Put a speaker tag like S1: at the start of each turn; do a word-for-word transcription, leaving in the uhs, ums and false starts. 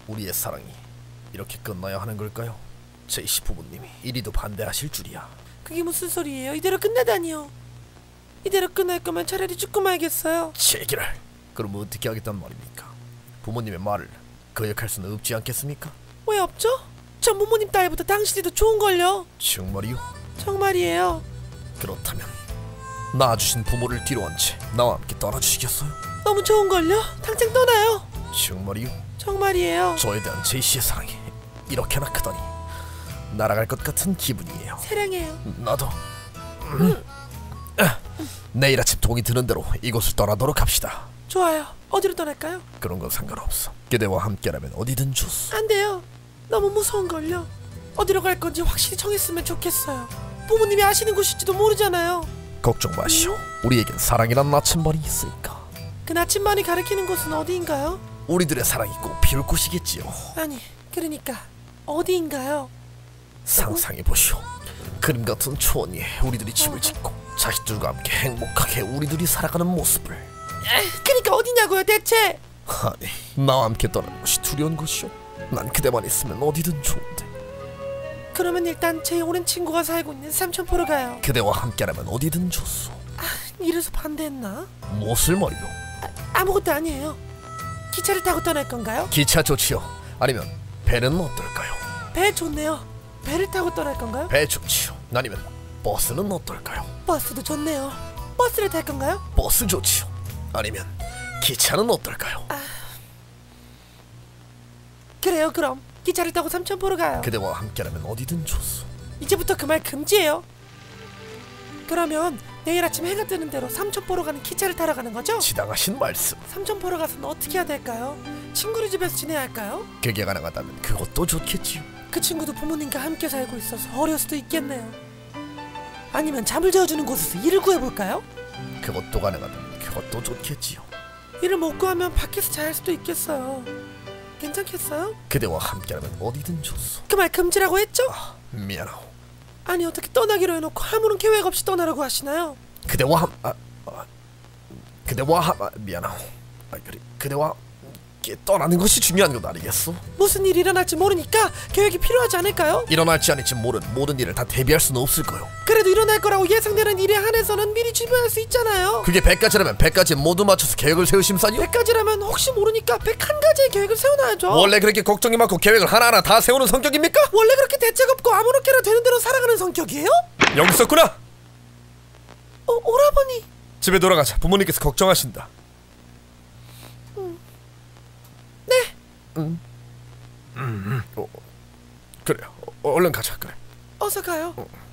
S1: 우리의 사랑이 이렇게 끝나야 하는 걸까요? 제이씨 부모님이 이리도 반대하실 줄이야.
S2: 그게 무슨 소리예요? 이대로 끝나다니요. 이대로 끝날 거면 차라리 죽고 말겠어요.
S1: 제기랄. 그럼 어떻게 하겠단 말입니까? 부모님의 말을 거역할 수는 없지 않겠습니까?
S2: 왜 없죠? 전 부모님 딸보다 당신이 더 좋은걸요.
S1: 정말이요?
S2: 정말이에요.
S1: 그렇다면 낳아주신 부모를 뒤로 한 채 나와 함께 떠나주시겠어요?
S2: 너무 좋은걸요? 당장 떠나요.
S1: 정말이요?
S2: 정말이에요.
S1: 저에 대한 제이씨의 사랑이 이렇게나 크다니 날아갈 것 같은 기분이에요.
S2: 사랑해요.
S1: 나도. 음. 아, 내일 아침 동이 드는 대로 이곳을 떠나도록 합시다.
S2: 좋아요. 어디로 떠날까요?
S1: 그런 건 상관없어. 그대와 함께라면 어디든 좋소.
S2: 안 돼요. 너무 무서운걸요. 어디로 갈 건지 확실히 정했으면 좋겠어요. 부모님이 아시는 곳일지도 모르잖아요.
S1: 걱정 마시오. 우리에겐 사랑이란 나침반이 있으니까.
S2: 그 나침반이 가리키는 곳은 어디인가요?
S1: 우리들의 사랑이 꼭 피울 곳이겠지요.
S2: 아니, 그러니까 어디인가요?
S1: 상상해보시오. 그림 같은 초원 위에 우리들이 집을 짓고 자식들과 함께 행복하게 우리들이 살아가는 모습을.
S2: 에이, 그러니까 어디냐고요 대체?
S1: 아니, 나와 함께 떠나는 것이 두려운 것이오. 난 그대만 있으면 어디든 좋은데.
S2: 그러면 일단 제 오랜 친구가 살고 있는 삼천포로 가요.
S1: 그대와 함께라면 어디든 좋소.
S2: 아, 이래서 반대했나?
S1: 무엇을 말이오?
S2: 아, 아무것도 아니에요. 기차를 타고 떠날 건가요?
S1: 기차 좋지요. 아니면 배는 어떨까요?
S2: 배 좋네요. 배를 타고 떠날 건가요?
S1: 배 좋지요. 아니면 버스는 어떨까요?
S2: 버스도 좋네요. 버스를 탈 건가요?
S1: 버스 좋지요. 아니면 기차는 어떨까요?
S2: 아... 그래요. 그럼 기차를 타고 삼천포로 가요.
S1: 그대와 함께라면 어디든 좋소.
S2: 이제부터 그 말 금지예요. 그러면 내일 아침 해가 뜨는 대로 삼천포로 가는 기차를 타러 가는 거죠?
S1: 지당하신 말씀.
S2: 삼천포로 가서는 어떻게 해야 될까요? 친구네 집에서 지내야 할까요?
S1: 그게 가능하다면 그것도 좋겠지요.
S2: 그 친구도 부모님과 함께 살고 있어서 어려울 수도 있겠네요. 아니면 잠을 재워주는 곳에서 일을 구해볼까요?
S1: 그것도 가능하다면 그것도 좋겠지요.
S2: 일을 못 구하면 밖에서 잘 수도 있겠어요. 괜찮겠어요?
S1: 그대와 함께라면 어디든 좋소.
S2: 그 말 금지라고 했죠?
S1: 아, 미안하오.
S2: 아니 어떻게 떠나기로 해놓고 아무런 계획 없이 떠나라고 하시나요?
S1: 그대와 함... 아, 아, 그대와 함... 아, 미안하오. 아, 그래, 그대와 함께 떠나는 것이 중요한 건 아니겠소?
S2: 무슨 일이 일어날지 모르니까 계획이 필요하지 않을까요?
S1: 일어날지 않을지 모르는 모든 일을 다 대비할 수는 없을 거요.
S2: 그래도 일어날 거라고 예상되는 일에 한해서는 미리 준비할 수 있잖아요.
S1: 그게 백 가지라면 백 가지 모두 맞춰서 계획을 세우심사니요?
S2: 백 가지라면 혹시 모르니까 백한 가지의 계획을 세워놔야죠.
S1: 원래 그렇게 걱정이 많고 계획을 하나하나 다 세우는 성격입니까?
S2: 원래 그렇게 대책 없고 아무렇게나 되는 대로 살아가는 성격이에요?
S1: 여기 있었구나!
S2: 어, 오라버니.
S1: 집에 돌아가자. 부모님께서 걱정하신다.
S2: 음. 네.
S1: 음. 음, 음. 어, 그래. 어, 얼른 가자. 그래.
S2: 어서 가요.
S1: 어.